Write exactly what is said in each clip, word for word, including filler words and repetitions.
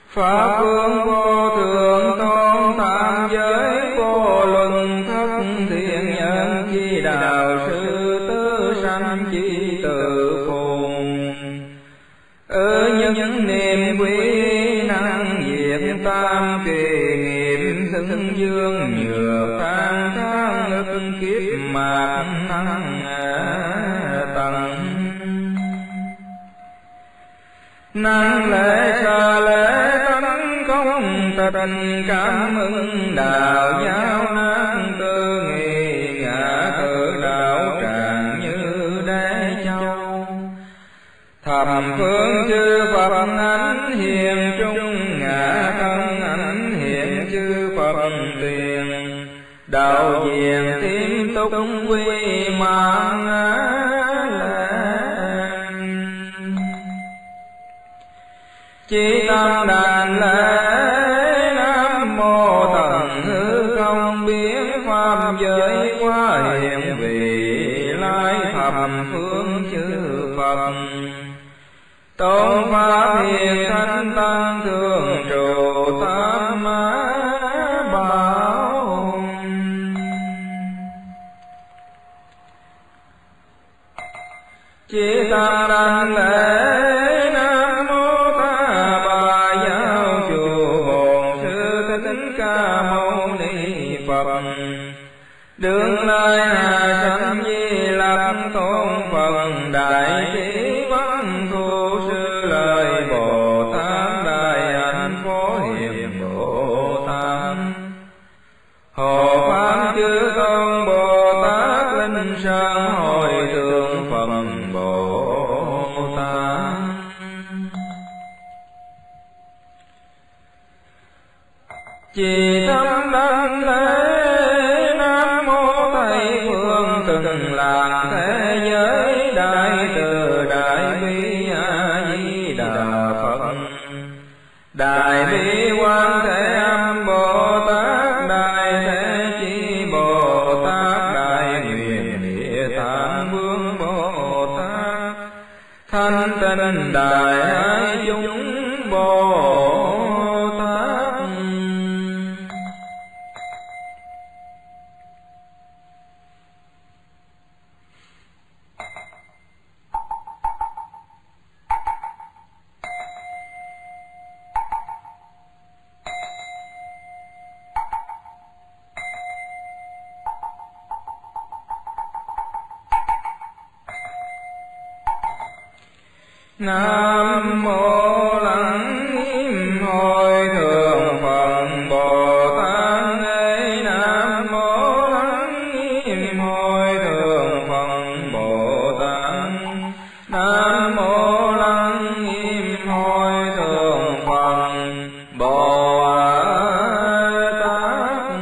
Pháp vương vô thượng tôn tam giới vô luân thất thiện nhân chi đạo sư tứ sanh chi tự phùng. Ở nhân niệm quý năng diệt tam kỳ nghiệp xưng dương nhược phan thang ức kiếp mạc năng tầng. Năng lễ xa lễ tánh công tịnh cảm ơn đạo giáo năng tư nghị ngã tự đạo tràng như đế châu. Thầm phương chư Phật ánh hiền trung ngã thân ánh hiện chư Phật tiền. Đạo diện tím túc quy mạng chí tâm đàn lễ nam mô tận hư không biến pháp giới quá hiện vị lai thập phương chư Phật. Tôn pháp hiền thánh tăng thường trụ tam bảo. Chí tâm đàn lễ đương lai hà sanh di lặc tôn Phật đại trí văn thu sư lời Bồ Tát đại hạnh phổ hiền Bồ Tát. Hộ pháp chư tôn Bồ Tát linh sơn hồi thượng Phật Bồ Tát. Chỉ tâm đăng lễ từng là thế giới đại từ đại bi a di đà Phật. Đại bi quan thế âm Bồ Tát đại thế chi Bồ Tát đại nguyện địa tạng vương Bồ Tát thanh tịnh đại ái chúng Bồ Tát. Nam mô lắng nghiêm hồi thượng Phật Bồ Tát. Nam mô lắng nghiêm hồi thượng Phật Bồ Tát. Nam mô lắng nghiêm hồi thượng Phật Bồ Tát.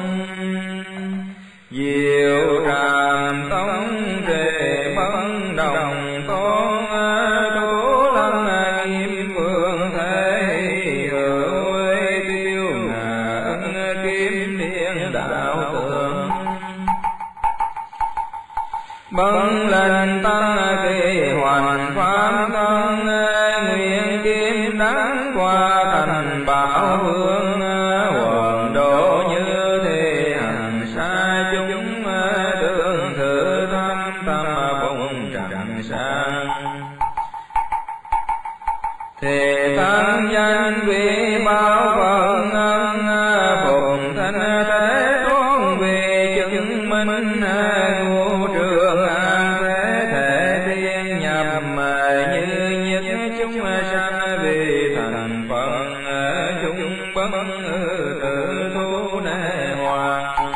Diệu tràm tông trề bất đồng tôn bấn lên tăng kỳ hoàn pháp thân nguyện kim đáng qua thành bảo hương quần độ như thế hành xa chúng tương thử thăm tâm bụng trần sang. Thì tăng danh vị báo Phật ân phụng thanh thế tôn vì chứng minh ngũ trường an thế thể tiên nhập như nhất chúng sanh vì thành Phật chúng bất tự thu nê hoàng.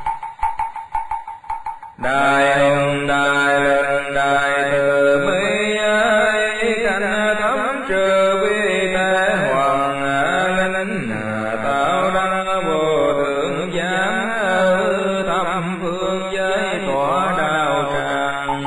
Đại hùng đại lực đại từ bi ấy cảnh thấm trừ vi tế hoàng linh tạo đăng vô thượng giám thập phương giới tỏa đạo tràng.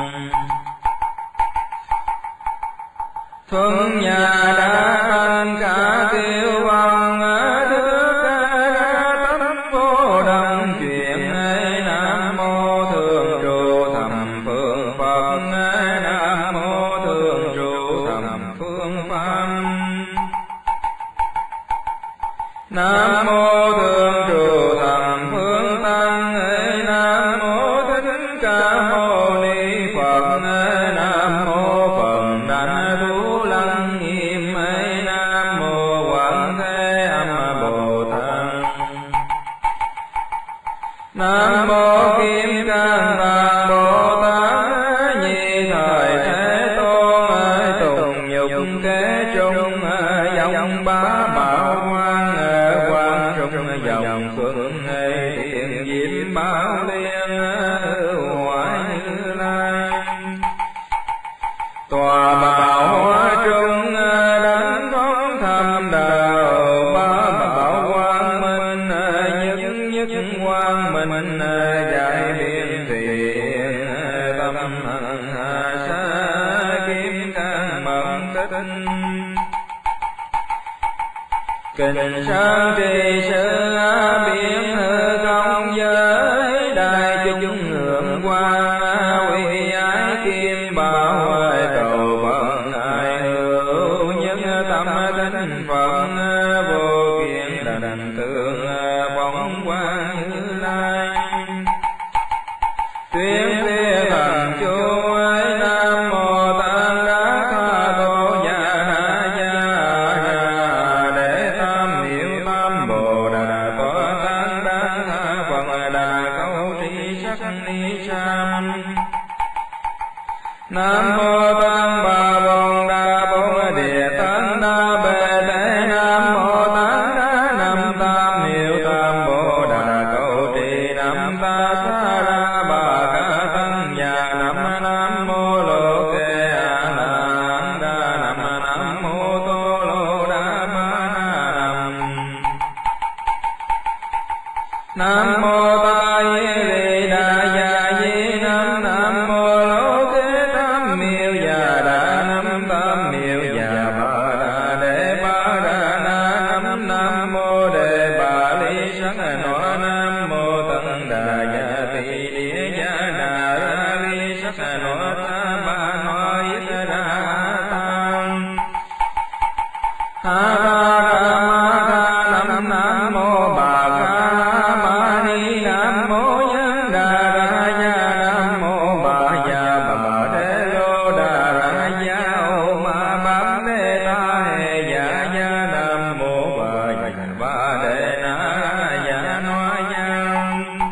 Thuận nhà đã thành cả tiêu vong thức tấm vô đăng chuyện ấy. Nam mô thường trụ thầm phương Phật. Nam mô thường trụ thầm phương Pháp. hạ sa kim cang mẫn tích kinh sáng trì sư biến hư không giới đại chúng hưởng qua quy ái kim bảo cầu vận ai hữu nhân tâm thính phật vô kiện đảnh tượng bóng quang như lai tuyên thế thần chú nam mô tăng đa tha tô nha nha để tam niệm tam bồ đà có tăng đa tha phật đà câu tri sắc ni sam nam mô tăng bà bồn đà bổn địa tăng đa bề để nam mô tăng đa nam tam niệm tam bồ đà câu trì nam ta sa ra bà ca tăng nhà nam nam mô lô kê a la đa nam nam mô tô lô đa ba nam nam mô ta ye đà ya di nam nam mô lô kê tam miêu già đà nam tam miêu già ba đà đề ba đà na nam nam mô đề bà lý sắc nó nam mô tăng đà ya tỳ địa ya đà ra lý sắc nó ta ba nó ít ra tăng ha ra ma tha nam nam mô bà ca ma ni nam mô nhân đà ra ya nam mô bà ya bà đế lô đà ra ya ô ma bám đế ta hệ ya ya nam mô bà ya bà đế na ya no ya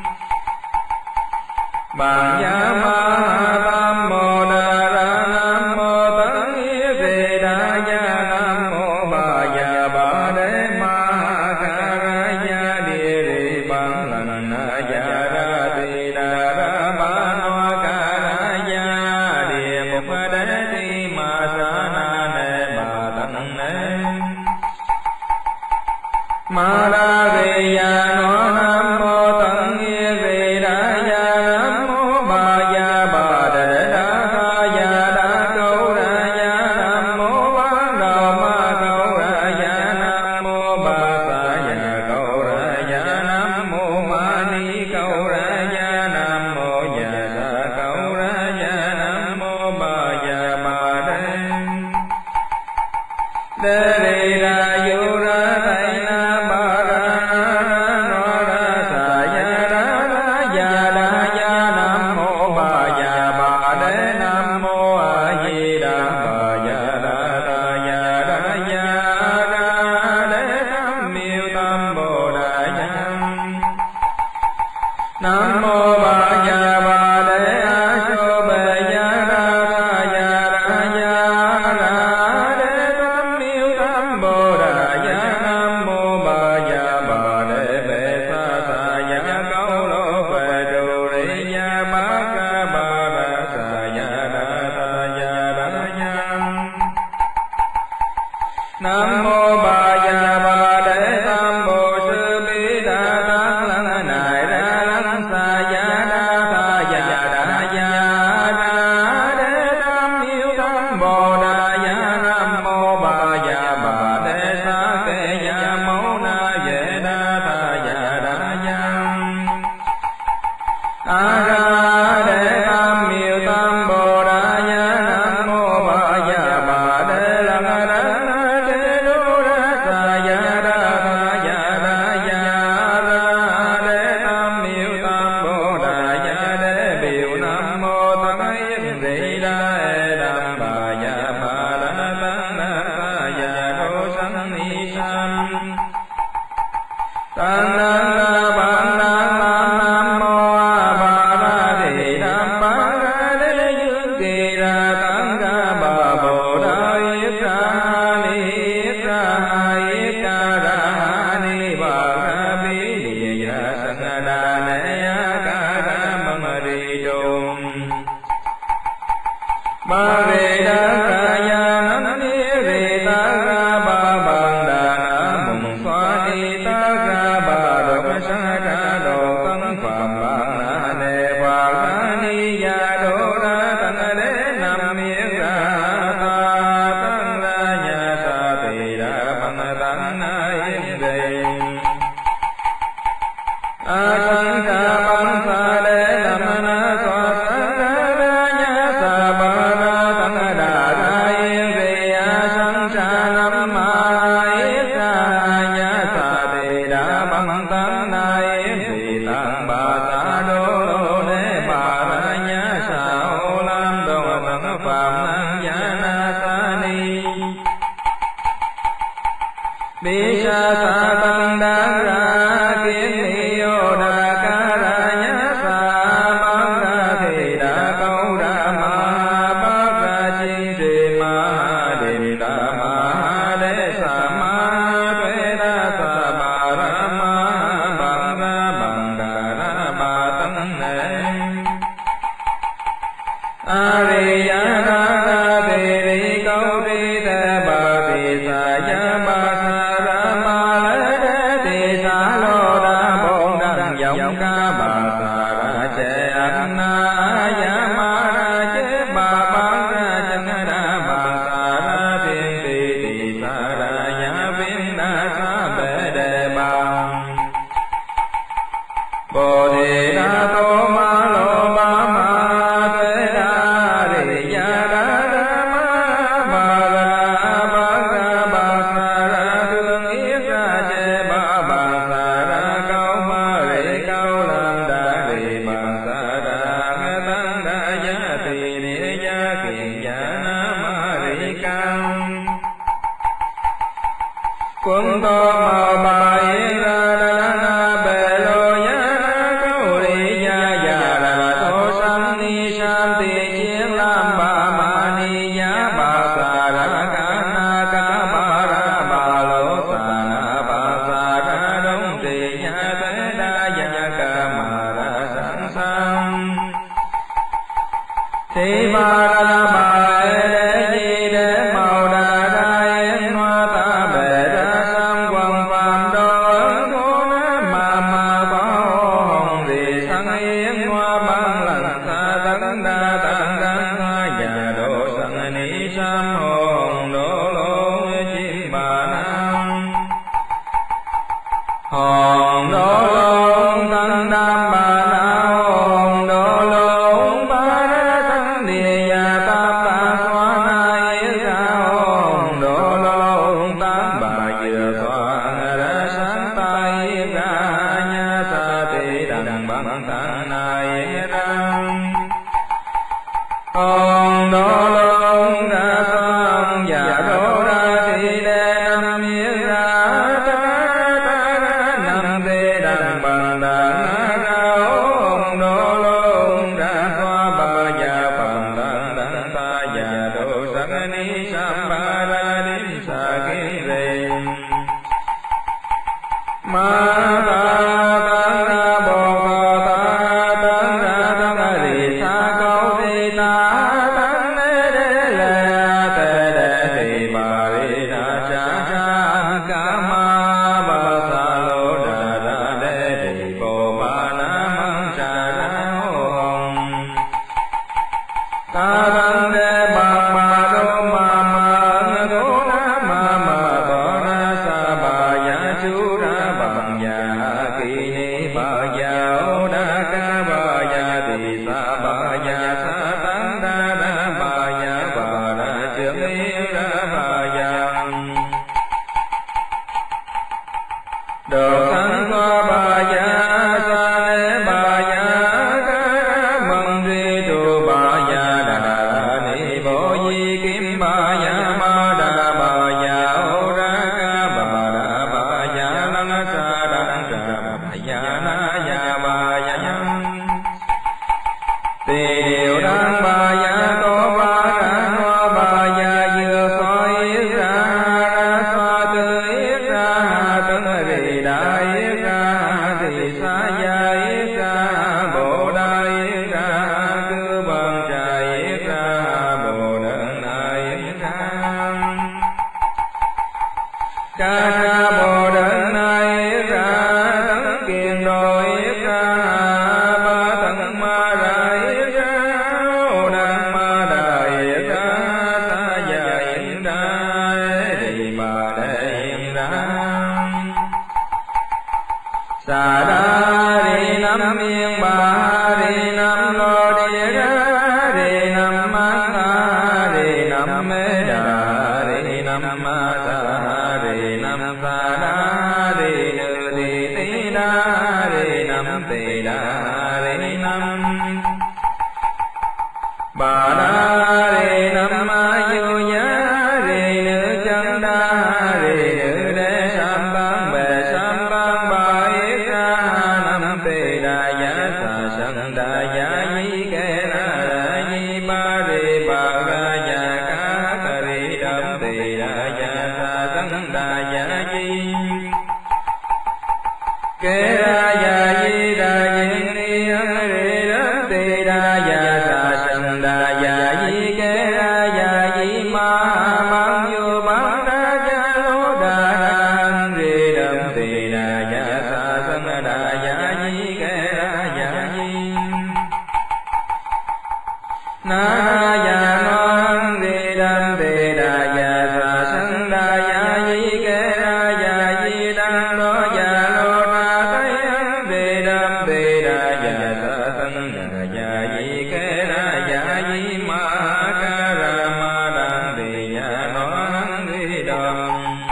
bà ya ma tam mô đà ra nam mô tấn nghĩa về đà ya nam mô bà ya bà đế ma ca ra ya địa rì bằng lần ya ra tỳ đà ra ba no ca ra ya địa mục đế ti ma sa na ne bà tăng ne ma đa rì ya no nam mô tấn nghĩa về đà ya nam mô bà ya bà đế đa tha ya đa câu ra ya nam mô bán đầu ma câu ra ya nam mô bà sa ya câu ra ya nam mô ma ni câu ra ya nam mô ya sa câu ra ya nam mô bà ya bà đế đế rì đà du ra tây na ba ra no ra sa ya ra ra ya đa ya nam mô bà ya bà đế nam mô a di đà bà ya đa đa ya đa ya ra đế tam miêu tam bồ đà ya nam mô bà ya bà đế a so bề ya ra ra ya ra ya ra đế tam miêu tam bồ đà ya nam mô bà ya bà đế bề sa sa ya câu lô về đồ ri ya ba ca ba ra sa ya đa ta ya đa ya nam mô bà ya bà đế tam bồ sư bi đà tăng lăng nại ra lăng sa ya đa ta ya đa ya ra đế tam miêu tam bồ đà ya nam mô bà ya bà đế sa kê ya mâu na về đa ta ya đa ya a ra đế tam miêu tam bồ đà ya nam mô bà ya bà đế lăng ra đế đô ra sa ya đa ta ya đa ya ra đế tam miêu tam bồ đà ya đế biểu nam mô tăng yết rì đa e đam bà ya bà đa tăng đa ta ya đô sanh ni sam tăng đa ban đa nam mô a bà đa thị đam bà ra đế dương kỳ ra tăng ra bà bồ đà yết ra ni yết ra yết ca ra ni bà ra bi địa ya sang đà ne ya ca ra măng ri đôn ba rê đa ca ya nam ni rê ta ra ba bằng đà na mùng xoa ni ta ra ba độc sa ra đồ tăng phạm bằng na ne ba ra ni ya đô ra tăng Đa di kế ra dạ di ma bang vô bang ra gia lô đà đàn rì đầm tỳ đà dạ sa sân đà dạ di kế ra dạ di na dạ noan rì đầm tỳ đà dạ sa sân đà dạ di kế ra dạ di đăng đô dạ lô na tây rì đầm tỳ đà dạ sa sân đà dạ di kế ra dạ di ma ca ra ma đăng tỳ dạ noan rì đầm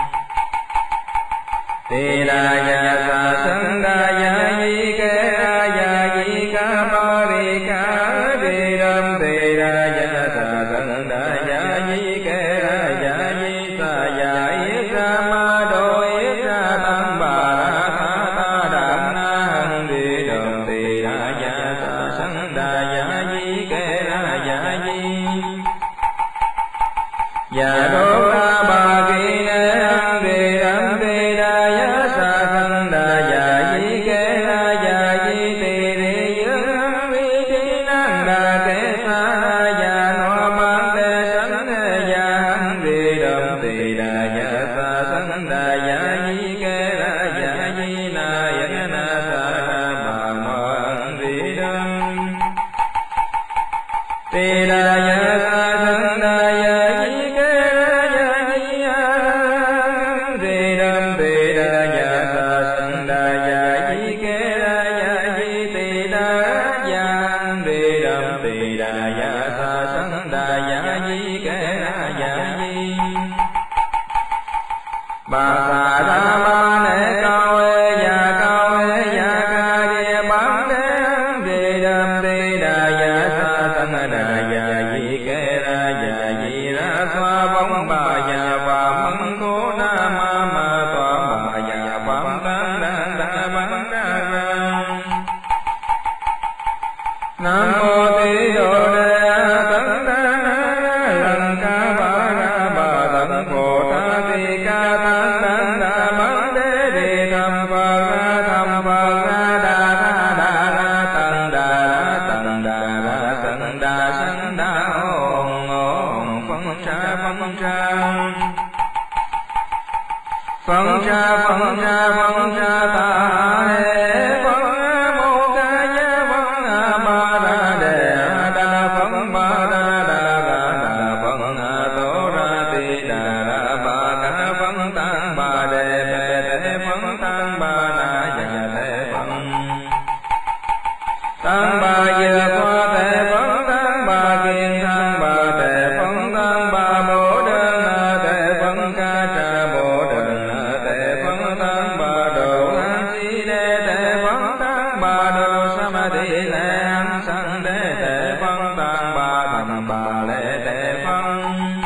tỳ đà dạ sa sân đà dạ di kế ra dạ di ca ma ri ca rì đầm tỳ đà dạ sa sân đà dạ di kế ra dạ di sa dạ yết ra ma đô yết ra tam bà ra tha ta đạm na hằng rì đầm tỳ đà dạ sa sân đà dạ di kế ra dạ di dạ đô ta bà kỳ nê hằng rì đầm tỳ đà dạ sa sân đà dạ di kế ra dạ di tỳ rì dương vi thi năng đà kế sa dạ no ban tê sân dạ hằng rì đầm tỳ đà dạ sa sân đà dạ di kế ra dạ di na yết na sa na bà ma hằng rì đầm tỳ đà dạ sa sân đà dạ di kế ra dạ di hằng rì đầm tỳ đà dạ sa sân đà dạ di kế ra dạ di tỳ đà dạ hằng rì đầm tỳ đà dạ sa sân đà dạ di kế ra dạ di bà sa đa ma nê cao ê dạ cao ê dạ ca địa bán đế hằng rì đầm tỳ đà dạ sa sân đà dạ di kế ra dạ di ra xoa bóng bà dạ và mân cố na ma ma tòa bà dạ phạm tăng đàn đà bán đà ra nam mô tỳ đồ đề tấn đa lần ca ba ra bà tấn phổ ta tỳ ca tăng đàn đà bán đế đề thầm phật ra thầm phật ra đà ra đà ra tần đà ra tần đà ra tần đà sân đà ồn ồn phân cha phân cha phân cha phân cha phân cha ta hê phân mô ca ya phân a ba ra đề đa phân ba ra đa ra đa phân a tô ra tỳ đà ra ba ca phân tăng ba đề bê thế phân tăng ba na dạ thế phân tăng ba dừa qua thế phân tăng ba kiên tăng ba thế phân tăng ba bồ đơn na thế phân ca cha bồ đơn na thế phân tăng ba đồ an si đê thế phân tăng ba đồ samadhi lê an sang đê thế phân tăng ba thầm ba lê thế phân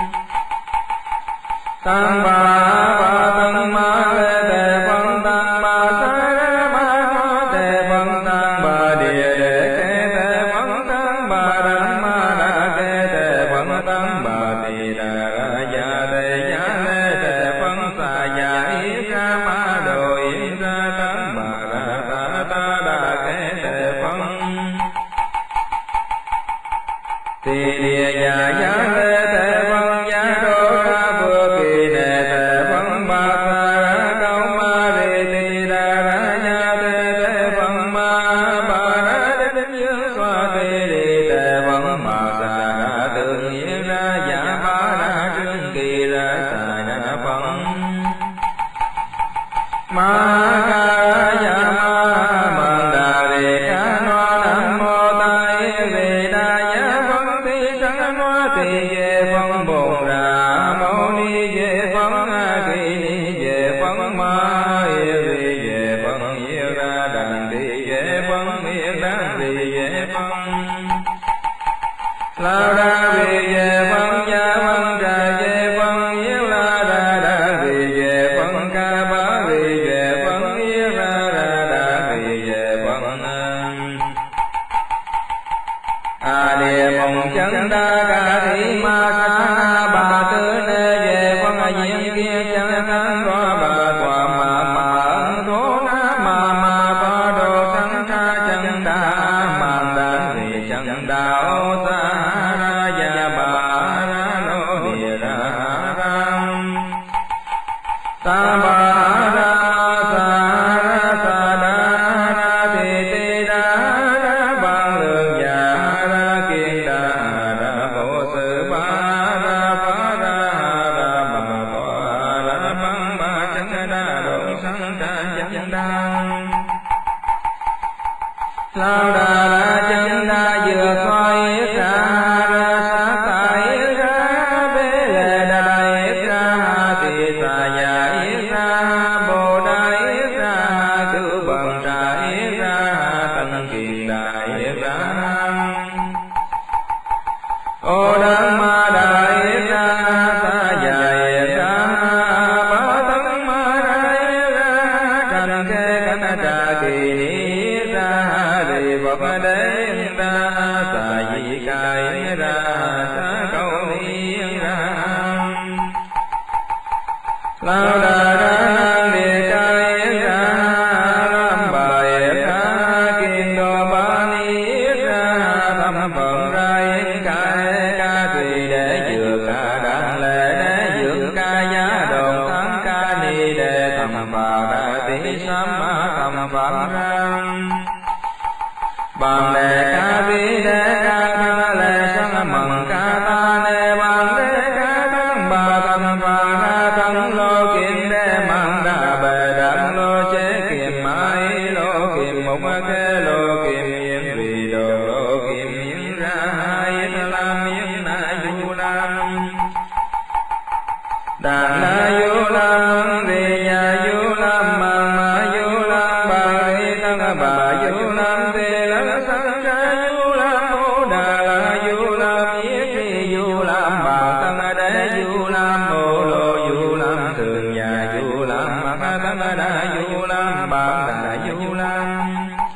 tăng ba ba tăng ma lê thế phân tăng ba sa ra ma ho thế phân tăng ba địa đề kế thế phân tăng ba đăng ma đa kế thế phân tăng ba tỳ đà ra dạ thế dạ lê thế phân sa dạ yết ra ma đồ yết ra tăng ba ra ta ta đa kế thế phân tỳ địa dạ dạ lê thế phân dạ đô ra vừa kỳ nê thế phân ba sa ra cao ma rì tỳ đà ra dạ thế thế phân ma ba ra đế dương xoa tỳ rì thế phân ma sa ra tương nhiên ra dạ ba ra trương kỳ ra sa dạ phân ma ca dạ ma mần đà rì ca no nam mô tai rì đà dạ phân tỳ sanh no tỳ về phân bồn ra mâu ni về phân a kỳ ni về phân ma yêu rì về phân yêu ra đàn rì về phân yêu đàn rì về phân la ra rì về phân gia phân trà về phân yêu la ra đà rì về phân ca ba rì về phân yêu ra ra đà rì về phân a địa mộng chân đa ca thị ma sa bà tư nê về phân a diên kia chân thân đoa bà tòa ma ma ân thố na ma ma ba đồ sanh ca chân đa mang đan rì chân đa ô sa ra dạ bà lao đà la chân đa vừa khoai yết ra ra sát tại yết ra bế lệ đà đà yết ra tỳ xà già yết ra bồ đà yết ra cử bằng trà yết ra tần kiền đà yết ra ô đăng ma đà yết ra sa già yết ra ba tấn ma đà yết ra trần khê cánh trà kỳ ni ra đề vật đế ra sa di ca yết ra sa câu ni ra lao đà ra địa ca yết ra ram bà yết ra kim đô ba ni yết ra thâm phận ra yết ca ca tùy để dược ca đàn lệ để dược ca giá đồn thắng ca ni đề thầm bà đà tỷ sám ma thầm phạm ra bằng đề ca vi đề ca tha lệ sang mần ca ta nê bằng đề ca thắng bà thầm phạm ra thắng lô kiệm đề mang đà bề đặng lô chế kiệm mai lô kiệm một khê lô kiệm yếm vì đồ lô kiệm yếm ra yết lam yếm na du lam đàn na du lam vì nhà du lam mà ma du lam bà ri tăng bà du lam tê lăng sang ca du lam ô đà la du lam yết tri du lam bà tăng đế du lam ô lô du lam thường nhà du lam ma tăng đà du lam bà đà du lam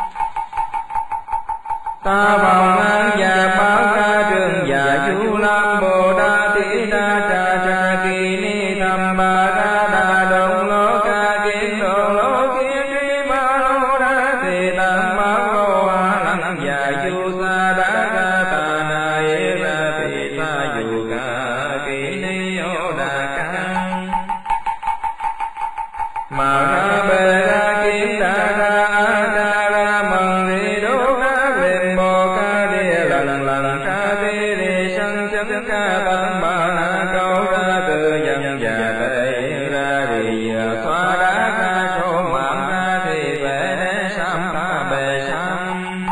ta vào ngang già báo ca trường già du lam bồ đa tỷ đa trà trà kỳ ni tham ba đa đà đồng lô ca kiến đồng lô kiến tri ba lô đa tỳ tam ba lô a lăng già du sa đa ca ta na yết ra tỳ sa du ca kỳ ni ô đà ca mà ra bề ra kiến đa ra ca ra mần ri đô ca quyền bồ ca địa lần lần ca ti đi sanh chấm ca tăng ba na câu ra từ dân già tệ ra đi xoa đá ca số mạng ca thì về đế sam ta bề sam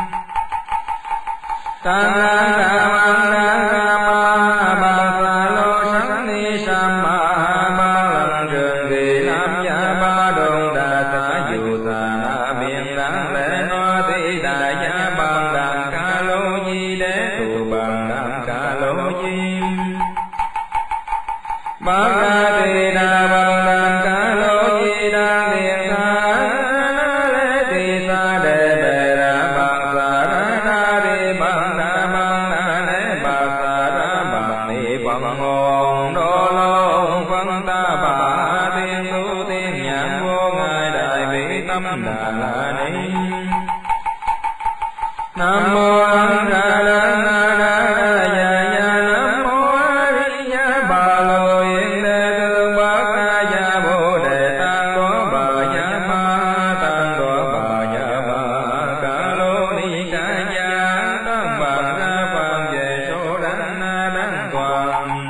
tăng ra ca mang ra ca ma ba sa lô sáng ni sam ma ba lần trường vì nam gia ba đồn đà sa dù sa na miền đáng lễ no ti đà gia bằng đàn ca lô di đế tụ bằng đàn ca lô di ba ca tỳ đà bằng đàn ca lô di đàn thiền tha lễ tỳ sa đề bề ra bằng sa ra ra đi bằng đà bằng đà lễ bà sa ra bằng ni bằng hồn đô lô phân ta bà tiên tu tiên nhãn vô ngài đại bi tâm đà la ni nam mô a ra đa na đa ya ya nam mô a ri ya ba lô yên đề thương bát ca ya bồ đề tăng đô bà ya ma tăng đô bà ya ma ca lô ni ca ya tăng bằng ra bằng về số đăng na đăng toàn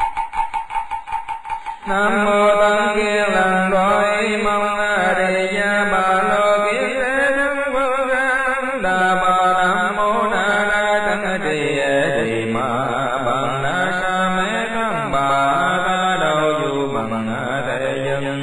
nam mô tăng kiên lần đôi mong a di ya ba lô kiên đề thương vương ra đà bà nam mô đa đa tăng trì ê trì ma bằng đa sa mê tăng bà ta đầu du bằng a thế dân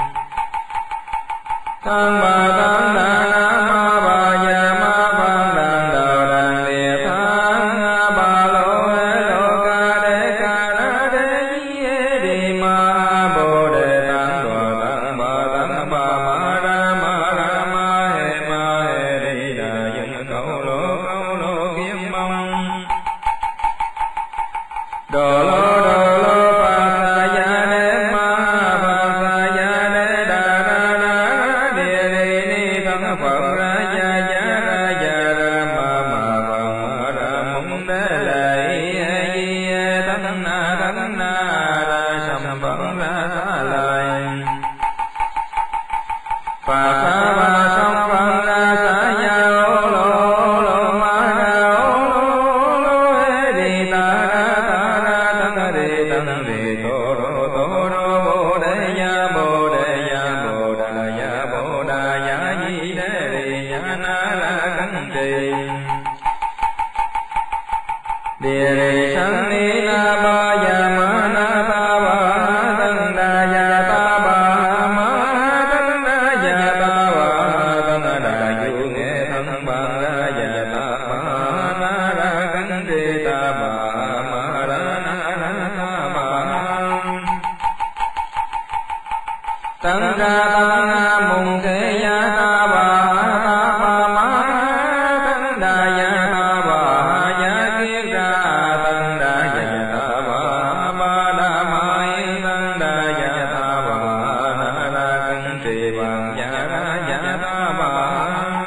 tăng bà tăng đà na ma bà ya ma bằng đàn đầu đàn địa thang bà lô ê lô ca đế ca đa đế di ê đi ma bồ đề tăng đô tăng bà tăng bà ma ra ma ra ma hê ma hê đi đà dân câu lô câu lô kiếm mong đồ lô đồ lô pa sa ya đế ma pa sa ya đế đà ra ra địa đi ni thân phật ra ya ya ra ya ra ma ma phật ma ra mong đế lệ di thân na thân na ra sam phật ra sa lại pa sa ba song phật ra sa ya ô lô ô lô ma ra ô lô lô ê di ta ra ta ra tăng di tăng di tô rô tô rô bồ đề ya bồ đề ya bồ đà ya bồ đà ya di đế di ya na la căng trì Tăng ra tăng a mùng thế ya ta bà ta bà ma tăng đà ya ta bà ya kiết ra tăng đà ya ta bà ba đà ma yên tăng đà ya ta bà na đà cân trì bằng ya ra ya ta bà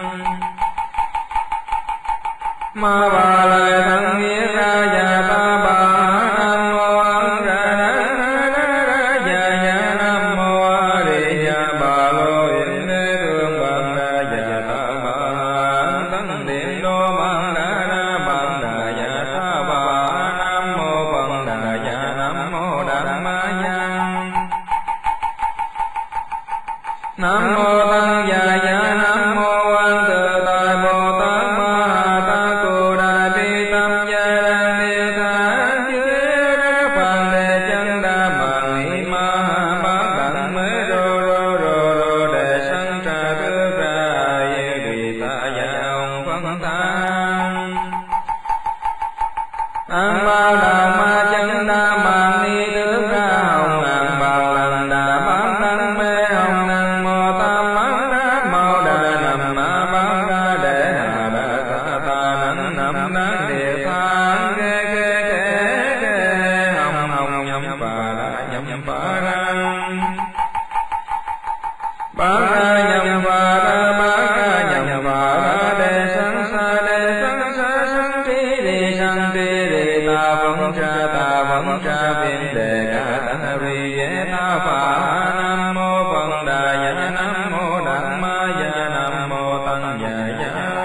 ma bà lời thân nghĩa ra ya ta bà nam mô ấn ra na na na ya ya nam mô a di đà bà lô yên đế thương bằng đà ya ta bà tăng điện đô bằng đà na bằng đà ya ta bà nam mô bằng đà ya nam mô đà ma ya nam mô tăng già ya nam mô quan tự tại bồ tát ma ta cô đại bi tâm gia đăng địa tạng chư ra phàm đề chân đa bằng ý ma bát đẳng mới rô rô rô rô đề sanh trà tư ra yêu đi ta gia ông phân tăng an ma đà ma chân đa bằng ni tứ ra hồng ngàn bằng lần đà bát đẳng mê hồng năng mô tam mát đá mô đà nằm ma bát đa đề hà đà ta ta nắng nằm đá địa tạng ghê ghê ghê ghê hồng hồng nhâm bà đà nhâm bà đà bát đa nhâm bà đà bát đa nhâm bà đà đề sanh sa đề sanh sa sanh tri đi sanh tri đi ta vẫn tra ta vẫn tra viên đề ca ta vi dễ ta phà nam mô phật đà ya nam mô đặng ma ya nam mô tăng già ya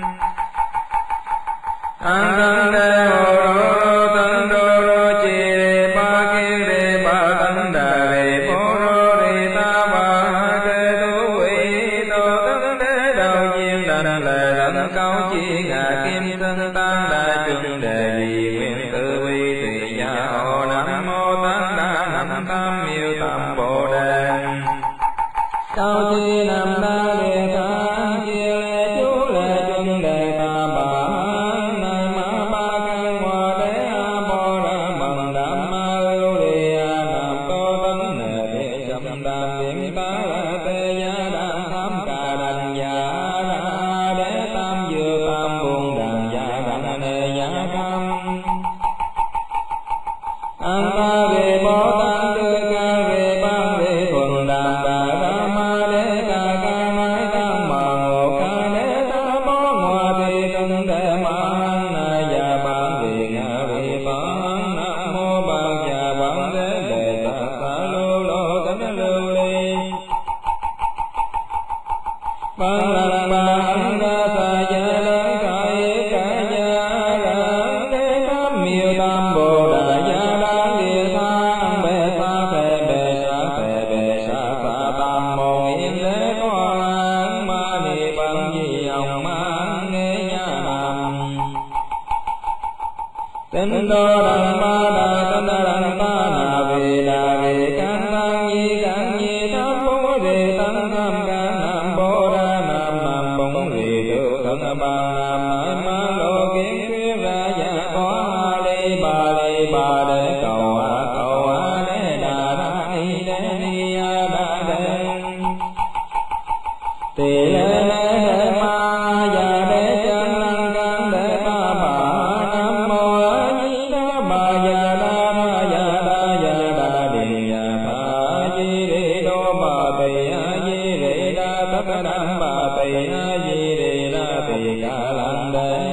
an tăng đề hồ đô đô tăng đô đô chi đề ba kiên đề ba tăng đà đề bố đô đề ta bà kê tu quỷ tô tăng đế đầu nhiên đành lệ đảnh cao chi ngà kim thân tăng đà chung đề di nguyện tư vi tùy gia hộ nam mô tăng đà nam tam miêu tam bồ đề cao chi nam đa đề ta chi lệ chú lệ chung đề ta bà nay ma ba căn hoa đế a bồ đà bằng đam ma lưu đi a nam tô tấn nề địa chậm đam điểm ta la tê gia đam tham ca đành gia đa đế tam dư tam buông đàn gia đành nề gia cam an ta về bồ tát tư ca về ban về thuần đàm bà đa ma đế ca ca mai tam mà ngộ ca đế ta bó ngoa thì cần đề ma hăng na già ban về ngã về phán nam mô ban già ban đế đề ta sa lô lô tấn lưu ly ban lăng ba hăng ra sa gia lớn ca yết ca gia rạng đế tam miêu tam bồ đà gia đan địa thang bề sa phê bề sa phê bề sa sa tam môn yên lễ có an ma ni bằng di ông man nghe nha nam tinh đô đằng ma đà tinh đà đằng ta nà về đà về can tăng nhi can nhi tam bố đề tăng tham can nam bồ đà nam nam bổn rì tự thân ba nam nải ma lô kiến khuyết ra gia có ha ly ba ly ba đế cầu a cầu a đế đà đa ni đế ni a đà đế tỳ lê lê hê ma già đế chân lăng can đế ta bà nam mô a di đà bà già đa ma già đa già đa đi già tha di đi đô bà tỳ a di đi đa tất đam bà tỳ a di đi đa tỳ ca lăng đế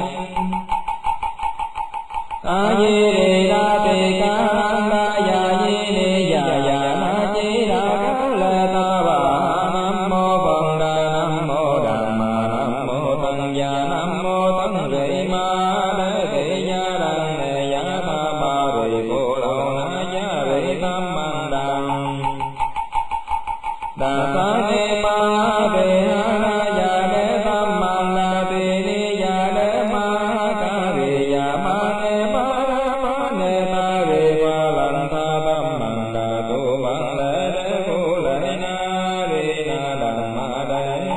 a di đi đa tỳ ca lăng đa già di đi già già na chi đa ca lê ta bà nam mô phật đà nam mô đàm ma nam mô tăng già nam mô tăng rị ma đế thị gia đăng nề gia tha ba rị cô lâu na gia rị tam bằng đàm đà sa ni ma đề ha na gia đế tam bằng đà tỳ ni gia đế ma ca rị gia ma ne ma ra ma ne ta rị ma lần tha tam bằng đà tu bằng lễ đế phu lễ na rị na đàm ma đế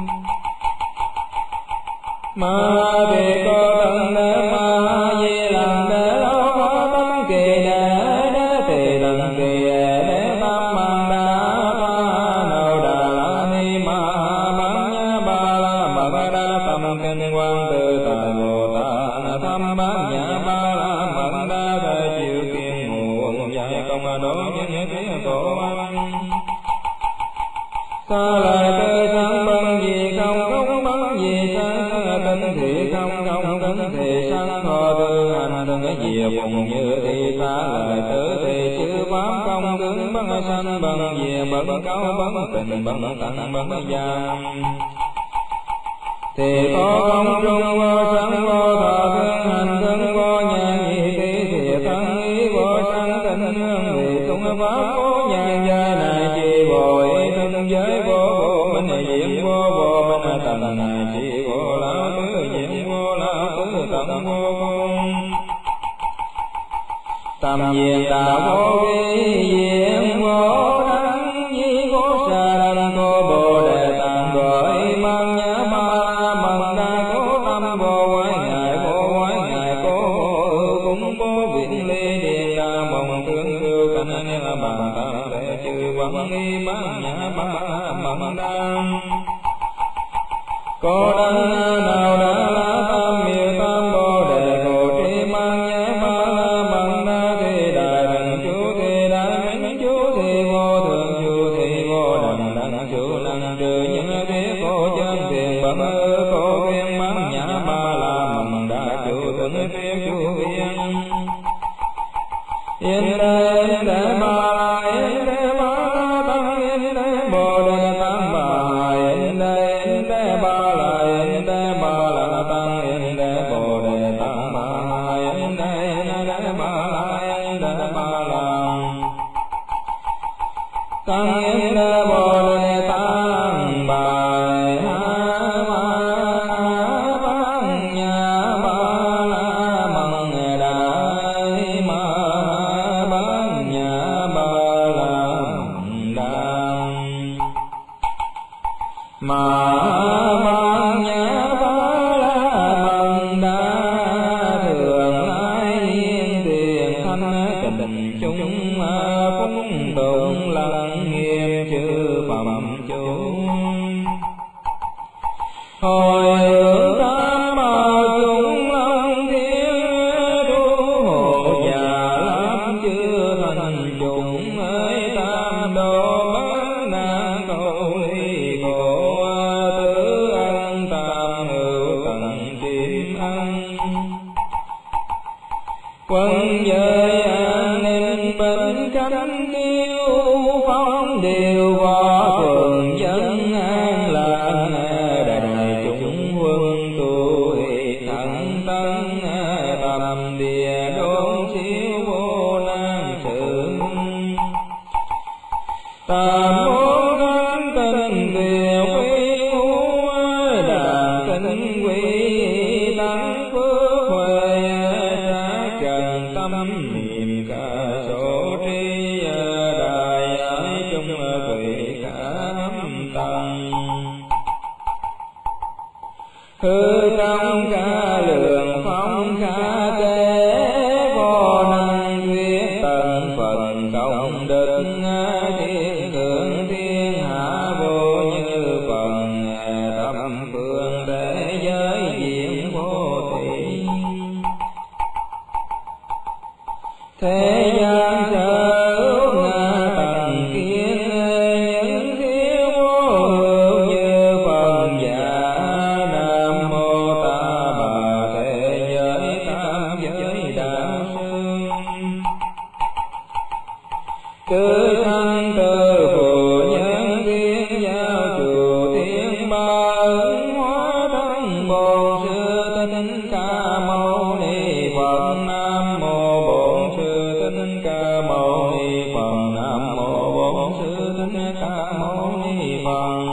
ma đề cô tăng đế ma di lần đế lo ma tâm kỳ đế đế tỳ lần kỳ đế tam bằng đà độ nhân tiếng cổ anh. Xa lại tươi sáng bân gì không không bân gì sáng tinh thị không không tinh thị sáng thọ tư hành từng cái diệu cùng như thị xa lại tứ thị chư pháp công tướng bân sanh bân diệu bân cao bân tình bân tận bân giang. Thì có không trung vô sáng vô thọ thương hành thương vô nhàn nhị tỷ thì thân ý vô sáng tình hương vị tung pháp vô nhàn giai này chi vô ý thân giới vô vô minh diễn vô vô minh tầng này chi vô lão tứ diễn vô lão tứ tầng vô cung. Tâm diện đạo vô vi diện vô đăng di vô sa đăng cô bồ đề tạng gọi mang nhã ma bằng đa cố tâm vô quái ngại vô quái ngại cố vô cũng vô viện ly điện đa mộng tương cư cảnh niệm bằng tam đệ chư văn nghi mang nhã ma bằng đăng. Cô đăng nào đã lá tam miêu tam bồ đề cô tri mang nhã ma bằng đa thì đại thần chú thì đại minh chú thì vô thường chú thì vô đẳng đẳng chú lăng trừ những thế cô chân thiền bẩm ư cô viên mang nhã ma la bằng đa chú từng thế chú viên. Yên đế yên đế ma la yên đế ma la tăng yên đế bồ đề tăng bà yên đế yên đế ba la yên đế ba la tăng yên đế bồ đề tăng bà yên đế yên đế ba la yên đế ba la tăng yên đế bồ đề tăng bà hồi hướng tam bảo chúng long thiên thu hộ già lắm chư thành chúng ơi tam đồ bất nạn cầu ly khổ tứ ăn tam hữu tận kim ăn. Quân giới an ninh bình cánh kiêu phong điều võ thường dân an lạc đại chúng quân tu thắng tăng tầm địa đốn siêu vô nan sự. Tam môn thánh tình điều quy ngũ đàn tinh quy tăng phước huệ sát trần tâm niệm ca số tri đại ái chung quỷ cảm tăng. Hư trong ca lượng phong ca tế vô năng thuyết tận phận công đức thiên thượng thiên hạ vô như phần tâm phương thế giới diện vô tỷ. Thế gian sở nga tầng kiến những thiếu vô hữu như phần giả. Nam mô ta bà thế giới tam giới đạo sư. Cứ thân từ phụ nhân thiên giao chủ thiên ba ứng hóa thân bổn sư thích ca mâu ni Phật. Nam mô bổn sư thích ca mâu ni Phật. Nam mô bổn sư thích ca mâu ni Phật.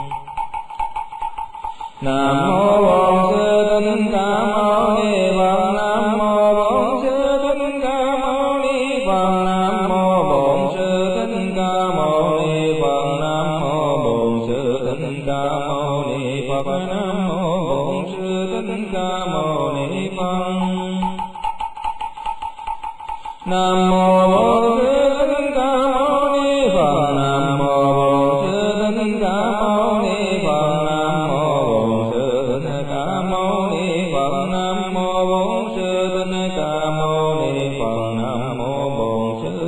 Nam mô bổn sư thích ca mâu ni Phật. Nam mô bổn sư thích ca mâu ni Phật. Nam mô bổn sư thích ca mâu ni Phật. Nam mô bổn sư thích ca mâu ni Phật. Nam mô bổn sư thích ca mâu ni Phật. Nam mô bổn sư thích ca mâu ni Phật. Nam mô bổn sư thích ca mâu ni Phật. Nam mô bổn sư thích ca mâu ni Phật. Nam mô bổn sư thích ca mâu ni Phật. Nam mô bổn sư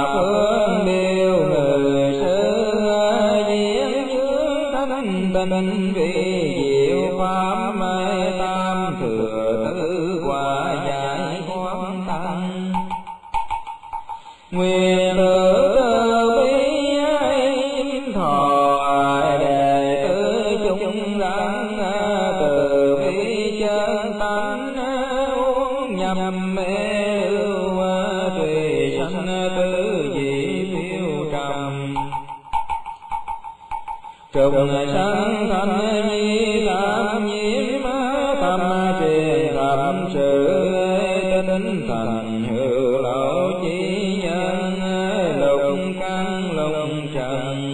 phương điều người sư diễn dương thanh tịnh vị diệu pháp mai tam thừa tứ quả giải thoát tăng nguyện tự từ bi ai thọ đệ tử chúng sanh từ bi chân tánh uống nhầm mê lưu tùy sanh tứ dị phiêu trầm trùng sanh thành nhi tam nhiễm tâm truyền thập sự tinh thành hữu lậu chi nhân lục căn lục trần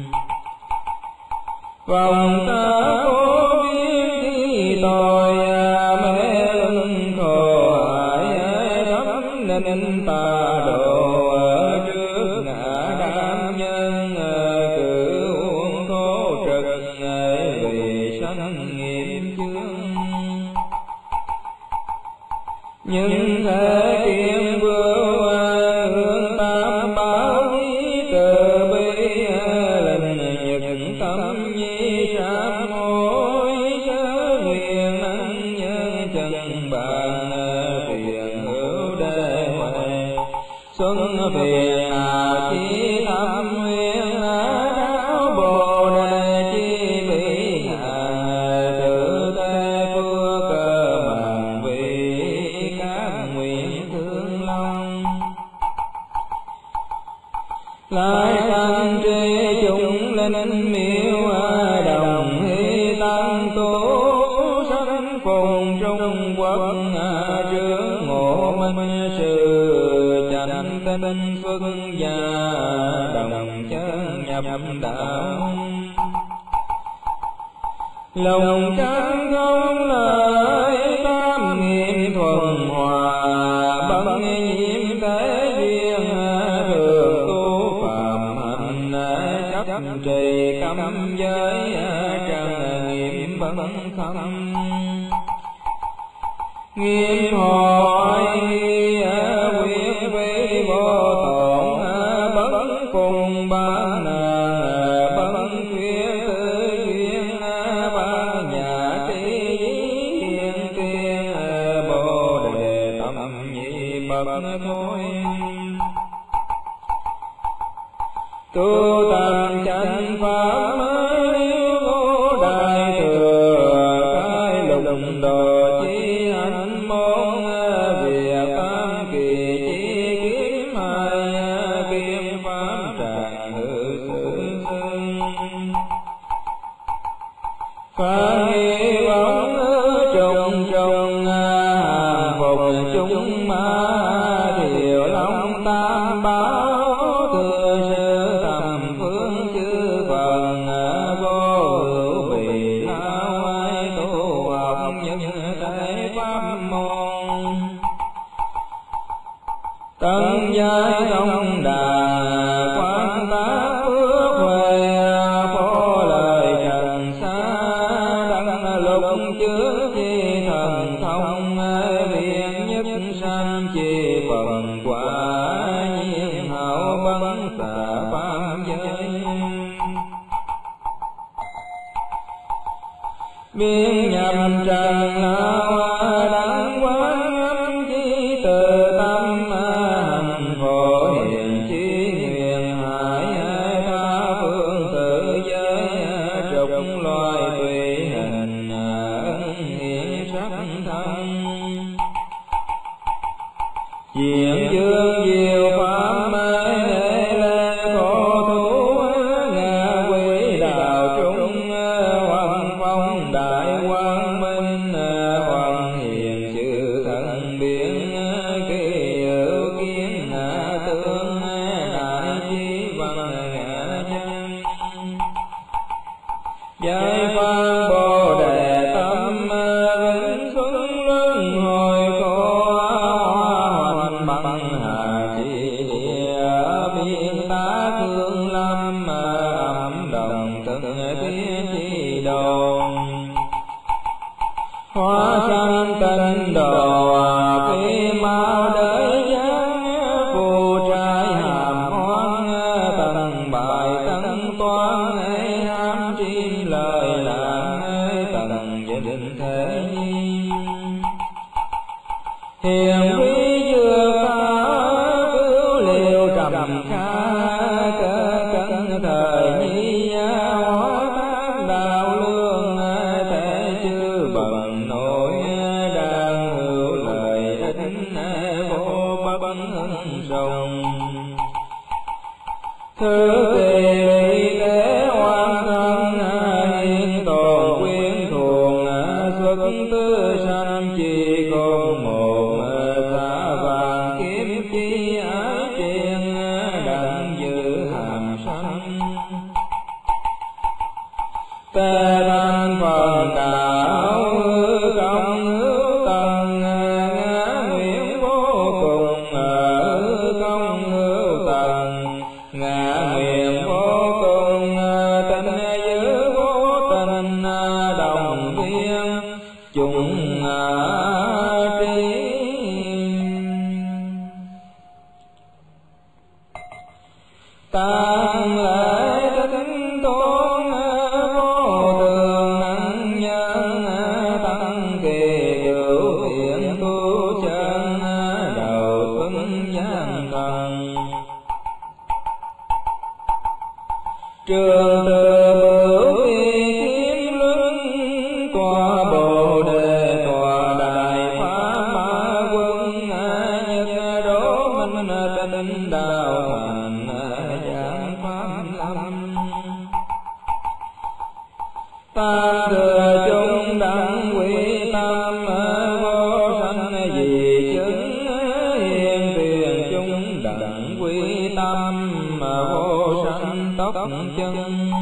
vòng ta vô biên thi tội mê lưng khổ hại thấm nên ta độ ở trước ngã đam nhân cử uống khổ trực vì sanh nghiệp chướng nhưng thể kiệm vượt hương tam bảo nhi từ bi lệnh nhật tâm nhi sám hối chớ nguyện năng nhân chân bàn tiền hữu đề huệ xuân phiền hà chi thâm nguyện đạo bồ đề chi bị hạ tự thế phước cơ mạng vị các nguyện thương long lại sanh tri chúng linh miêu đồng hy tăng tu sanh phùng trung quốc trước ngộ minh sư chánh tinh phước gia đồng chân nhập đạo lòng căn không lợi tam nghiệp thuần hòa băng nhiễm thế duyên thường tu phạm hạnh chấp trì cấm giới trần nghiệp vẫn không nghiêm hỏi quyến vi vô tổn bấn cùng ban bấn khuyết tư duyên ban nhà trí hiền tiên bồ đề tâm nhị bậc thôi tu tập chánh pháp liễu ngũ đại thừa cái lục độ chi hành môn việc tam kỳ chi kiếm hai kiếm pháp tràng hư sự xưng phá nghi bóng trùng trùng hàng phục chúng ma thiệu long tam bảo thừa sư thầm phương chư phần vô hữu vì lao ai tu học nhân thể pháp môn tân giai thông đà quan tá phước huệ phó lời trần xa đăng lục chứa chi thần thông viên nhất sanh chi phần quả nhiên hảo bấn xạ pháp giới biên nhập trần lao đáng quán âm chi từ tâm hành phổ hiền chi nguyện hải tha phương tự giới trục loài tùy hình ân hiển sắc thân diện dương diệu pháp mới để lê khổ thú ngạ quỷ đạo trung hoàng phong đại quang minh hoàng hiền chư thần biến kỳ hữu kiến ngã tương đại chi văn ngã nhân giải phan bồ đề tâm vĩnh xuân luân hồi khổ hoành bằng hà chi địa biên tá thương lâm âm đồng từng tiếng chi đồn hóa sanh tinh đồ khi mau đới giáng phù trai hàm hiền quý dược ta cứu liều trầm kha cơ cân thời nhi hóa tác đạo lương thể chư bần nội đang hữu lời ích vô bất hưng sùng thứ tỳ tế hoàn thân hiện tồn quyến thuồng xuất tư sanh chỉ còn một giá vàng kiếm chi ái triền đặng giữ hàm sanh tề thanh phần đạo hư công hữu tầng ngã nguyện vô cùng ở công hữu tầng ngã nguyện vô cùng tình giữ vô tình đồng viên chung trí tăng lễ kính tôn vô thường năng nhân tăng kỳ cửu thiện tu chân đầu tuân gian thần trường từ bửu kiếm luân tòa bồ đề tòa đại pháp ma quân nhật đố minh tinh đạo thành giảng pháp lâm tam thừa chung đẳng quy tâm vô sanh dị chứng hiền tiền chung đẳng quy tâm vô sanh tốc chân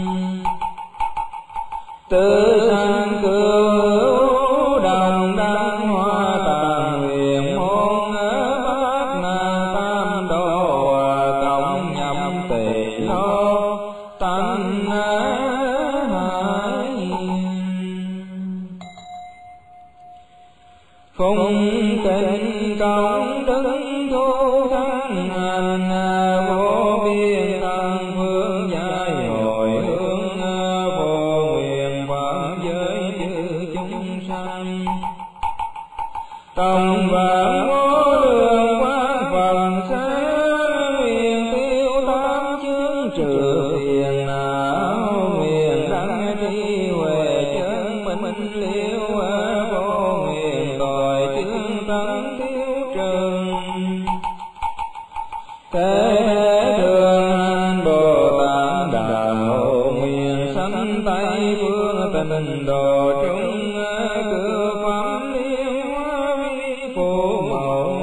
tự sanh cứu đồng đăng hoa tàng huyền môn bát na tam đồ cộng nhậm tỳ lô tánh hải phụng tình công đức thu thắng hành vô biên tăng phương giải hồi hướng vô nguyện pháp giới chư chúng sanh tổng vạn vô lượng quán phần sáng nguyện tiêu tám chướng trừ phiền não nguyện đăng trí huệ chân minh liễu vô nguyện tội chướng tấn tiêu trừng thế thường hành Bồ Tát đạo nguyện sanh Tây phương tình độ chúng cư phẩm liên hoa vi phù mẫu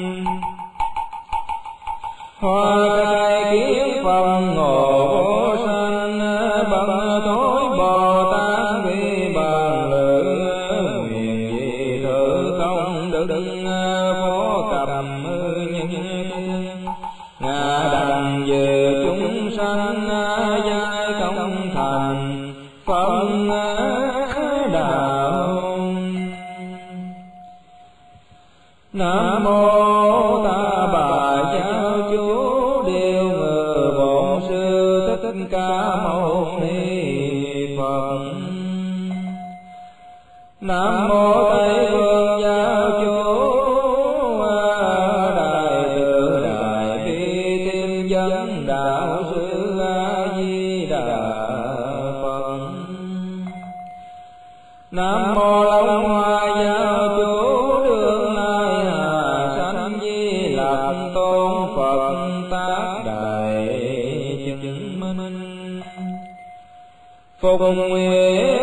hoa cai kiến phần ngộ vô sanh bằng thối Bồ Tát vi bàn lự nguyện dị thử công đức phổ cập nhân thiên ngã đặng về chúng sanh giai công thành phân đạo nam mô ta bà giáo chủ điều ngự bổn sư thích ca mâu ni Phật nam mô Tây phương giáo chủ đại từ đại bi tiên dân đạo sư A Di Đà Phật nam mô Long Hoa giáo chủ đương lai hà sanh Di Lặc tôn Phật tác đại chứng minh phục nguyện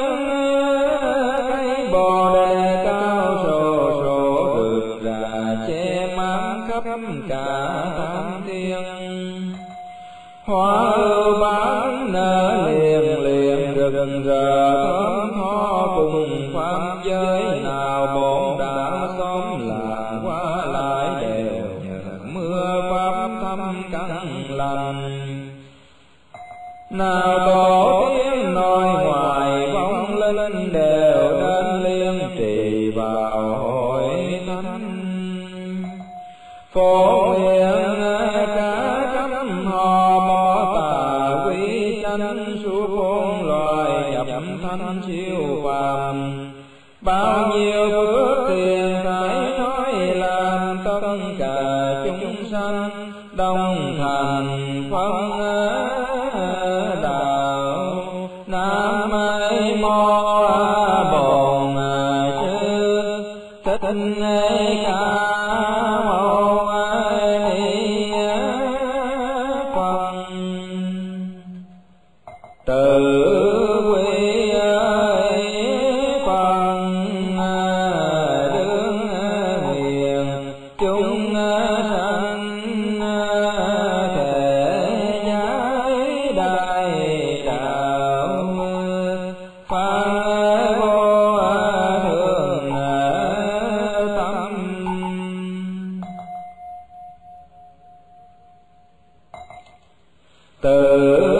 cây bồ đề cao sổ sổ rực rà che mát khắp cả tam thiên hoa ưu bán nở liền liền rực rỡ thơm tho cùng pháp giới nào bổn đã xóm làng qua lại đều nhờ mưa pháp thăm căn lành nào tổ tiếng nói ngoài vong linh đều đến liên trì vào hội thánh phổ nguyện cả trăm hò mò tà quý chánh suốt bốn loài nhập thanh siêu phàm bao nhiêu phước tiền phải nói là phân đạo. Nam mô Bổn Sư Thích Ca Mâu Ni Phật. Từ quy Phật đương nguyện chúng sanh thể giải đại đạo. Phật vô thượng tâm. Từ